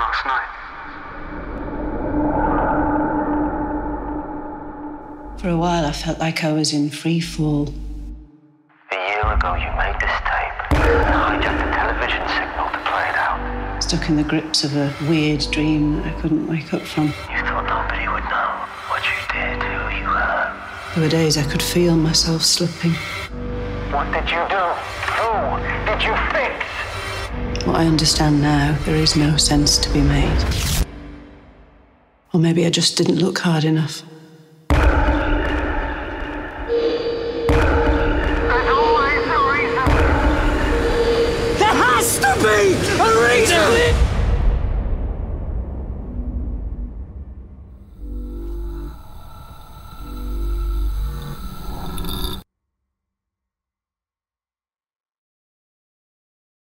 last night. For a while, I felt like I was in free fall. A year ago, you made this tape and hijacked the television signal to play it out. Stuck in the grips of a weird dream that I couldn't wake up from. You thought nobody would know what you did, who you were. There were days I could feel myself slipping. What did you do? Who did you fix? What I understand now, there is no sense to be made. Or maybe I just didn't look hard enough. Be a reason!